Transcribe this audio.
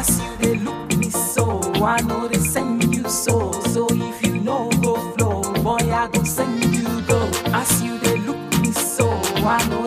As you they look me so, I know they send you so. So if you know go flow, boy I go send you go. As you they look me so, I know